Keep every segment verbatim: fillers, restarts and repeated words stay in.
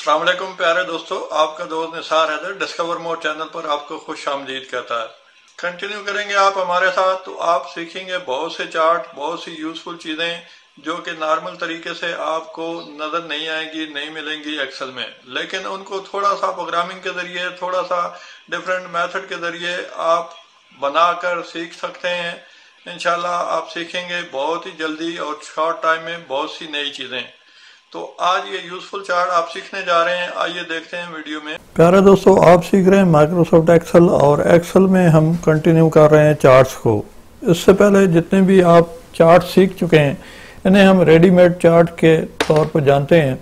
अस्सलाम वालेकुम प्यारे दोस्तों, आपका दोस्त Nisar Haider discover more channel पर आपको खुश आमदीद कहता है। कंटिन्यू करेंगे आप हमारे साथ तो आप सीखेंगे बहुत से चार्ट, बहुत सी यूजफुल चीज़ें जो कि नॉर्मल तरीके से आपको नज़र नहीं आएंगी, नहीं मिलेंगी एक्सेल में, लेकिन उनको थोड़ा सा प्रोग्रामिंग के ज़रिए, थोड़ा सा डिफरेंट मेथड के ज़रिए आप बनाकर सीख सकते हैं। इंशाल्लाह आप सीखेंगे बहुत ही जल्दी और शॉर्ट टाइम में बहुत सी नई चीज़ें। तो आज ये यूजफुल चार्ट आप सीखने जा रहे हैं, आइए देखते हैं वीडियो में। प्यारे दोस्तों, आप सीख रहे हैं माइक्रोसॉफ्ट एक्सेल और एक्सेल में हम कंटिन्यू कर रहे हैं चार्ट्स को। इससे पहले जितने भी आप चार्ट सीख चुके हैं इन्हें हम रेडीमेड चार्ट के तौर पर जानते हैं।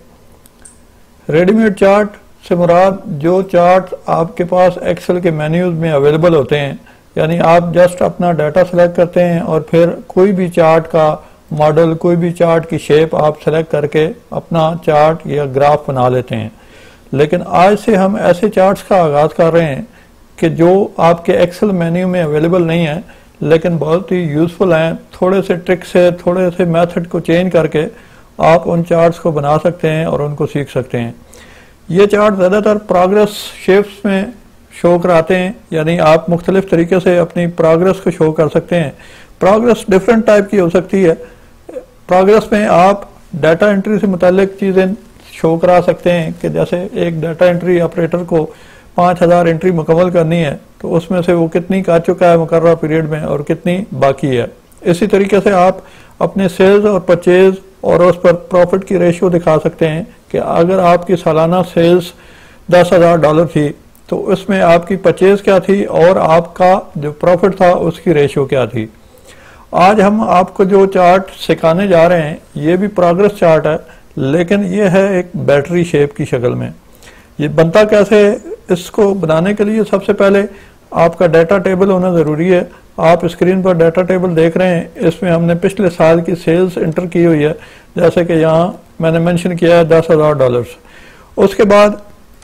रेडीमेड चार्ट से मुराद जो चार्ट आपके पास एक्सेल के मेन्यूज में अवेलेबल होते हैं, यानी आप जस्ट अपना डाटा सेलेक्ट करते हैं और फिर कोई भी चार्ट का मॉडल, कोई भी चार्ट की शेप आप सेलेक्ट करके अपना चार्ट या ग्राफ बना लेते हैं। लेकिन आज से हम ऐसे चार्ट्स का आगाज़ कर रहे हैं कि जो आपके एक्सेल मेन्यू में अवेलेबल नहीं है लेकिन बहुत ही यूज़फुल हैं। थोड़े से ट्रिक से, थोड़े से मेथड को चेंज करके आप उन चार्ट्स को बना सकते हैं और उनको सीख सकते हैं। ये चार्ट ज़्यादातर प्रोग्रेस शेप्स में शो कराते हैं, यानी आप मुख्तलिफ तरीके से अपनी प्रोग्रेस को शो कर सकते हैं। प्रोग्रेस डिफरेंट टाइप की हो सकती है। प्रोग्रेस में आप डाटा एंट्री से मुतालिक चीज़ें शो करा सकते हैं कि जैसे एक डाटा एंट्री ऑपरेटर को पाँच हज़ार एंट्री मुकम्मल करनी है तो उसमें से वो कितनी कर चुका है मुकर्रर पीरियड में और कितनी बाकी है। इसी तरीके से आप अपने सेल्स और परचेज और उस पर प्रॉफिट की रेशियो दिखा सकते हैं कि अगर आपकी सालाना सेल्स दस हज़ार डॉलर थी तो उसमें आपकी परचेज क्या थी और आपका जो प्रॉफिट था उसकी रेशियो क्या थी। आज हम आपको जो चार्ट सिखाने जा रहे हैं ये भी प्रोग्रेस चार्ट है, लेकिन ये है एक बैटरी शेप की शक्ल में। ये बनता कैसे है? इसको बनाने के लिए सबसे पहले आपका डाटा टेबल होना ज़रूरी है। आप स्क्रीन पर डाटा टेबल देख रहे हैं, इसमें हमने पिछले साल की सेल्स एंटर की हुई है, जैसे कि यहाँ मैंने मेंशन किया है दस हज़ार डॉलर्स। उसके बाद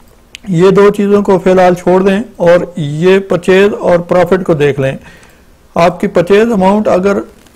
ये दो चीज़ों को फ़िलहाल छोड़ दें और ये परचेज और प्रॉफिट को देख लें। आपकी परचेज अमाउंट अगर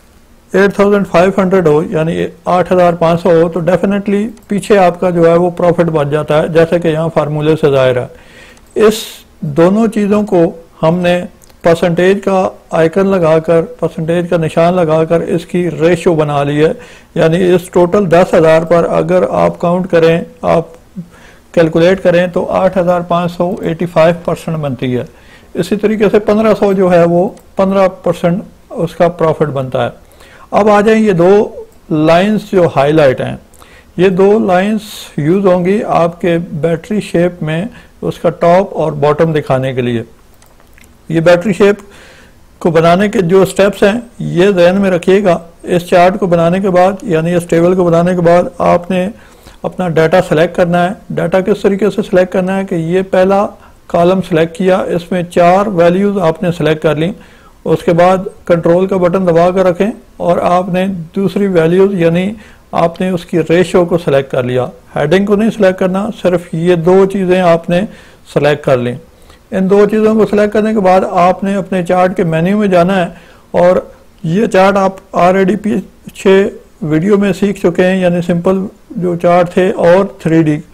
आठ हज़ार पाँच सौ हो, यानी आठ हज़ार पाँच सौ हो, तो डेफिनेटली पीछे आपका जो है वो प्रॉफिट बच जाता है, जैसे कि यहाँ फार्मूले से ज़ाहिर है। इस दोनों चीज़ों को हमने परसेंटेज का आइकन लगाकर, परसेंटेज का निशान लगाकर इसकी रेशो बना ली है। यानी इस टोटल दस हज़ार पर अगर आप काउंट करें, आप कैलकुलेट करें तो आठ हज़ार पाँच सौ पचासी परसेंट बनती है। इसी तरीके से पंद्रह सौ जो है वो पंद्रह परसेंट उसका प्रॉफिट बनता है। अब आ जाए ये दो लाइंस जो हाईलाइट हैं, ये दो लाइंस यूज होंगी आपके बैटरी शेप में उसका टॉप और बॉटम दिखाने के लिए। ये बैटरी शेप को बनाने के जो स्टेप्स हैं ये ध्यान में रखिएगा। इस चार्ट को बनाने के बाद, यानी इस टेबल को बनाने के बाद आपने अपना डाटा सेलेक्ट करना है। डाटा किस तरीके से सिलेक्ट करना है कि ये पहला कॉलम सेलेक्ट किया, इसमें चार वैल्यूज आपने सेलेक्ट कर ली। उसके बाद कंट्रोल का बटन दबा कर रखें और आपने दूसरी वैल्यूज यानी आपने उसकी रेशियो को सिलेक्ट कर लिया। हेडिंग को नहीं सिलेक्ट करना, सिर्फ ये दो चीज़ें आपने सेलेक्ट कर ली। इन दो चीज़ों को सिलेक्ट करने के बाद आपने अपने चार्ट के मेन्यू में जाना है और ये चार्ट आप ऑलरेडी पीछे वीडियो में सीख चुके हैं, यानी सिंपल जो चार्ट थे और थ्री डी।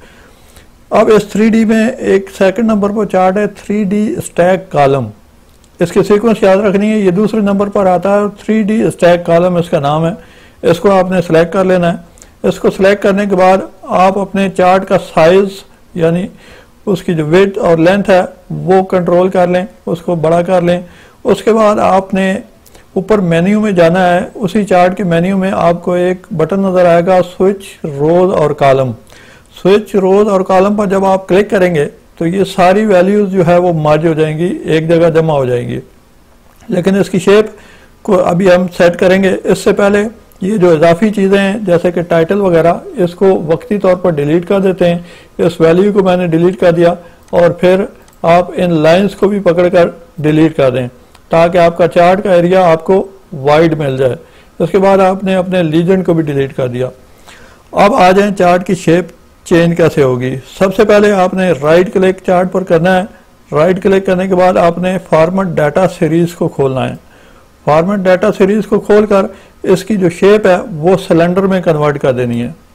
अब इस थ्री डी में एक सेकंड नंबर पर चार्ट है थ्री डी स्टैक कॉलम। इसकी सीक्वेंस याद रखनी है, ये दूसरे नंबर पर आता है और थ्री डी स्टैक कॉलम इसका नाम है। इसको आपने सेलेक्ट कर लेना है। इसको सेलेक्ट करने के बाद आप अपने चार्ट का साइज यानी उसकी जो विड्थ और लेंथ है वो कंट्रोल कर लें, उसको बड़ा कर लें। उसके बाद आपने ऊपर मेन्यू में जाना है। उसी चार्ट के मेन्यू में आपको एक बटन नज़र आएगा स्विच रोज और कॉलम। स्विच रोज और कॉलम पर जब आप क्लिक करेंगे तो ये सारी वैल्यूज जो है वो मर्ज हो जाएंगी, एक जगह जमा हो जाएंगी। लेकिन इसकी शेप को अभी हम सेट करेंगे। इससे पहले ये जो इजाफी चीज़ें हैं जैसे कि टाइटल वगैरह, इसको वक्ती तौर पर डिलीट कर देते हैं। इस वैल्यू को मैंने डिलीट कर दिया और फिर आप इन लाइंस को भी पकड़ कर डिलीट कर दें ताकि आपका चार्ट का एरिया आपको वाइड मिल जाए। उसके बाद आपने अपने लीजेंड को भी डिलीट कर दिया। अब आ जाए चार्ट की शेप चेंज कैसे होगी। सबसे पहले आपने राइट क्लिक चार्ट पर करना है। राइट क्लिक करने के बाद आपने फॉर्मेट डाटा सीरीज को खोलना है। फॉर्मेट डाटा सीरीज को खोलकर इसकी जो शेप है वो सिलेंडर में कन्वर्ट कर देनी है।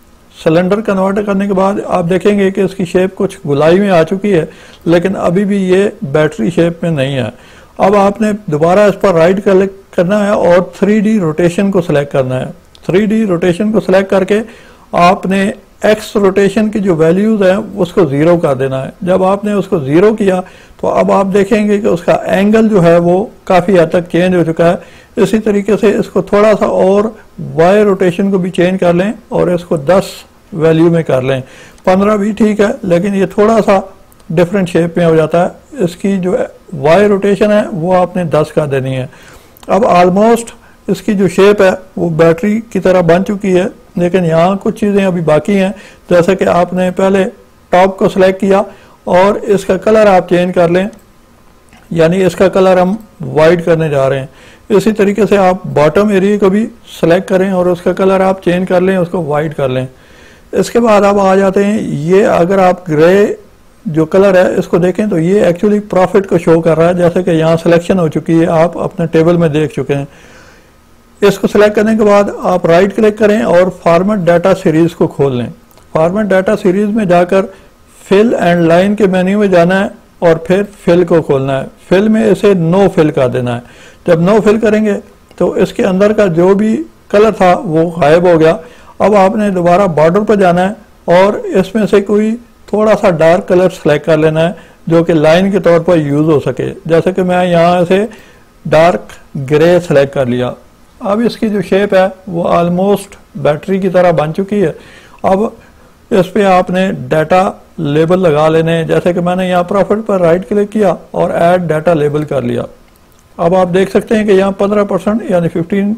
सिलेंडर कन्वर्ट करने के बाद आप देखेंगे कि इसकी शेप कुछ गुलाई में आ चुकी है, लेकिन अभी भी ये बैटरी शेप में नहीं है। अब आपने दोबारा इस पर राइट क्लिक करना है और थ्री डी रोटेशन को सिलेक्ट करना है। थ्री डी रोटेशन को सिलेक्ट करके आपने एक्स रोटेशन की जो वैल्यूज हैं उसको जीरो कर देना है। जब आपने उसको जीरो किया तो अब आप देखेंगे कि उसका एंगल जो है वो काफी हद तक चेंज हो चुका है। इसी तरीके से इसको थोड़ा सा और वाई रोटेशन को भी चेंज कर लें और इसको दस वैल्यू में कर लें। पंद्रह भी ठीक है, लेकिन ये थोड़ा सा डिफरेंट शेप में हो जाता है। इसकी जो वाई रोटेशन है वो आपने दस कर देनी है। अब ऑलमोस्ट इसकी जो शेप है वो बैटरी की तरह बन चुकी है, लेकिन यहाँ कुछ चीज़ें अभी बाकी हैं। जैसे कि आपने पहले टॉप को सिलेक्ट किया और इसका कलर आप चेंज कर लें, यानी इसका कलर हम वाइट करने जा रहे हैं। इसी तरीके से आप बॉटम एरिया को भी सिलेक्ट करें और उसका कलर आप चेंज कर लें, उसको वाइट कर लें। इसके बाद आप आ जाते हैं, ये अगर आप ग्रे जो कलर है इसको देखें तो ये एक्चुअली प्रॉफिट को शो कर रहा है, जैसे कि यहाँ सिलेक्शन हो चुकी है, आप अपने टेबल में देख चुके हैं। इसको सिलेक्ट करने के बाद आप राइट क्लिक करें और फॉर्मेट डाटा सीरीज को खोल लें। फॉर्मेट डाटा सीरीज में जाकर फिल एंड लाइन के मेन्यू में जाना है और फिर फिल को खोलना है। फिल में इसे नो फिल कर देना है। जब नो फिल करेंगे तो इसके अंदर का जो भी कलर था वो गायब हो गया। अब आपने दोबारा बॉर्डर पर जाना है और इसमें से कोई थोड़ा सा डार्क कलर सेलेक्ट कर लेना है जो कि लाइन के तौर पर यूज हो सके। जैसे कि मैं यहाँ से डार्क ग्रे सेलेक्ट कर लिया। अब इसकी जो शेप है वो ऑलमोस्ट बैटरी की तरह बन चुकी है। अब इस पे आपने डाटा लेबल लगा लेने, जैसे कि मैंने यहाँ प्रॉफिट पर राइट क्लिक किया और ऐड डाटा लेबल कर लिया। अब आप देख सकते हैं कि यहाँ पंद्रह परसेंट यानी फिफ्टीन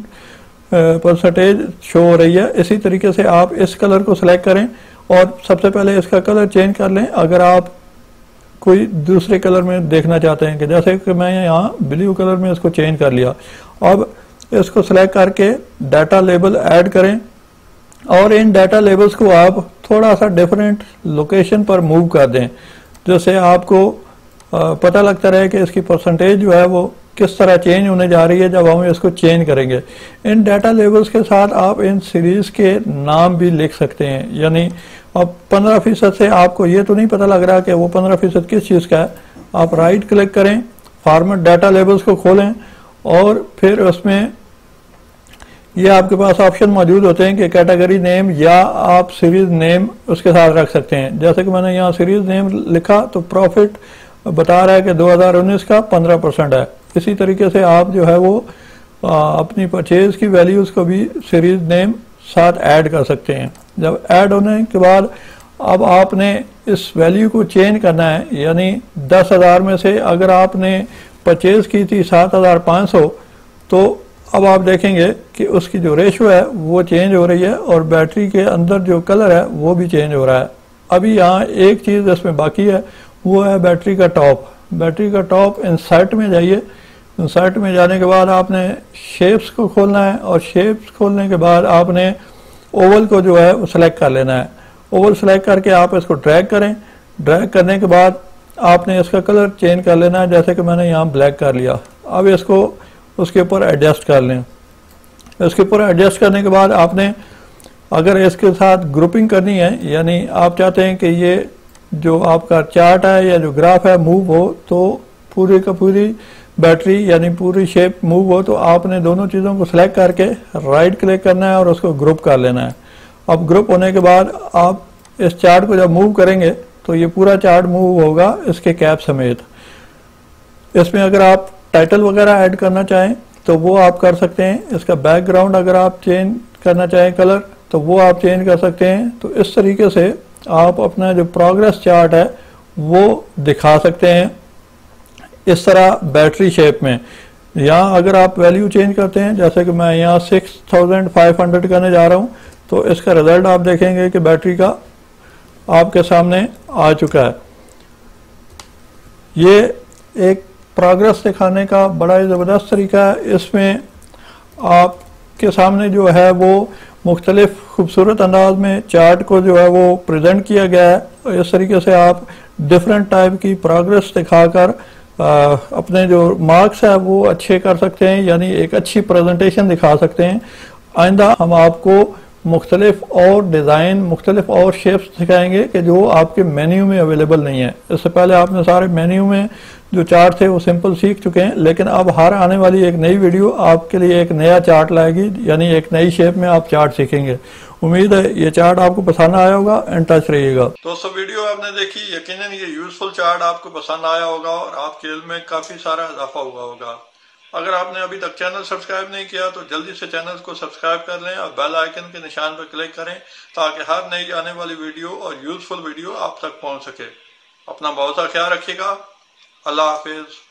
परसेंटेज शो हो रही है। इसी तरीके से आप इस कलर को सिलेक्ट करें और सबसे पहले इसका कलर चेंज कर लें। अगर आप कोई दूसरे कलर में देखना चाहते हैं, कि जैसे कि मैं यहाँ ब्लू कलर में इसको चेंज कर लिया। अब इसको सिलेक्ट करके डाटा लेबल ऐड करें और इन डाटा लेबल्स को आप थोड़ा सा डिफरेंट लोकेशन पर मूव कर दें, जिससे आपको पता लगता रहे कि इसकी परसेंटेज जो है वो किस तरह चेंज होने जा रही है जब हम इसको चेंज करेंगे। इन डाटा लेबल्स के साथ आप इन सीरीज के नाम भी लिख सकते हैं। यानी अब पंद्रह फीसद से आपको ये तो नहीं पता लग रहा कि वो पंद्रह फीसद किस चीज़ का है। आप राइट क्लिक करें, फॉर्मेट डाटा लेबल्स को खोलें और फिर उसमें ये आपके पास ऑप्शन मौजूद होते हैं कि कैटेगरी नेम या आप सीरीज नेम उसके साथ रख सकते हैं। जैसे कि मैंने यहाँ सीरीज नेम लिखा तो प्रॉफिट बता रहा है कि दो हज़ार उन्नीस का पंद्रह परसेंट है। इसी तरीके से आप जो है वो आ, अपनी परचेज की वैल्यूज को भी सीरीज नेम साथ ऐड कर सकते हैं। जब ऐड होने के बाद अब आपने इस वैल्यू को चेंज करना है, यानी दस हज़ार में से अगर आपने परचेज की थी सात हज़ार पाँच सौ, तो अब आप देखेंगे कि उसकी जो रेशो है वो चेंज हो रही है और बैटरी के अंदर जो कलर है वो भी चेंज हो रहा है। अभी यहाँ एक चीज़ इसमें बाकी है, वो है बैटरी का टॉप। बैटरी का टॉप इंसर्ट में जाइए। इंसर्ट में जाने के बाद आपने शेप्स को खोलना है और शेप्स खोलने के बाद आपने ओवल को जो है वो सिलेक्ट कर लेना है। ओवल सेलेक्ट करके आप इसको ड्रैग करें। ड्रैग करने के बाद आपने इसका कलर चेंज कर लेना है, जैसे कि मैंने यहाँ ब्लैक कर लिया। अब इसको उसके ऊपर एडजस्ट कर लें। इसके ऊपर एडजस्ट करने के बाद आपने अगर इसके साथ ग्रुपिंग करनी है, यानी आप चाहते हैं कि ये जो आपका चार्ट है या जो ग्राफ है मूव हो, तो पूरी का पूरी बैटरी यानी पूरी शेप मूव हो, तो आपने दोनों चीज़ों को सिलेक्ट करके राइट क्लिक करना है और उसको ग्रुप कर लेना है। अब ग्रुप होने के बाद आप इस चार्ट को जब मूव करेंगे तो ये पूरा चार्ट मूव होगा इसके कैप समेत। इसमें अगर आप टाइटल वगैरह ऐड करना चाहें तो वो आप कर सकते हैं। इसका बैकग्राउंड अगर आप चेंज करना चाहें कलर, तो वो आप चेंज कर सकते हैं। तो इस तरीके से आप अपना जो प्रोग्रेस चार्ट है वो दिखा सकते हैं इस तरह बैटरी शेप में। यहाँ अगर आप वैल्यू चेंज करते हैं, जैसे कि मैं यहाँ सिक्स थाउजेंड फाइव हंड्रेड करने जा रहा हूँ, तो इसका रिजल्ट आप देखेंगे कि बैटरी का आपके सामने आ चुका है। ये एक प्रोग्रेस दिखाने का बड़ा ही ज़बरदस्त तरीका है। इसमें आपके सामने जो है वो मुख्तलिफ खूबसूरत अंदाज में चार्ट को जो है वो प्रेजेंट किया गया है। इस तरीके से आप डिफरेंट टाइप की प्रोग्रेस दिखाकर अपने जो मार्क्स है वो अच्छे कर सकते हैं, यानी एक अच्छी प्रेजेंटेशन दिखा सकते हैं। आइंदा हम आपको मुख्तलिफ और डिज़ाइन, मुख्तलिफ और शेप्स सिखाएंगे कि जो आपके मेन्यू में अवेलेबल नहीं है। इससे पहले आपने सारे मेन्यू में जो चार्ट थे वो सिंपल सीख चुके हैं, लेकिन अब हर आने वाली एक नई वीडियो आपके लिए एक नया चार्ट लाएगी, यानी एक नई शेप में आप चार्ट सीखेंगे। उम्मीद है ये चार्ट आपको पसंद आया होगा। एंड टच रहिएगा। दोस्तों, वीडियो आपने देखी, यकीनन ये यूजफुल चार्ट आपको पसंद आया होगा और आपके इल्म में काफी सारा इजाफा हुआ होगा। अगर आपने अभी तक चैनल सब्सक्राइब नहीं किया तो जल्दी से चैनल को सब्सक्राइब कर लें और बेल आइकन के निशान पर क्लिक करें ताकि हर नई आने वाली वीडियो और यूजफुल वीडियो आप तक पहुंच सके। अपना बहुत सा ख्याल रखिएगा। अल्लाह हाफिज।